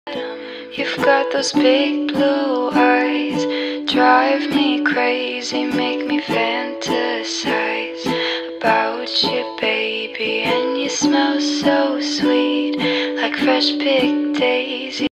You've got those big blue eyes, drive me crazy, make me fantasize about you, baby. And you smell so sweet, like fresh picked daisies.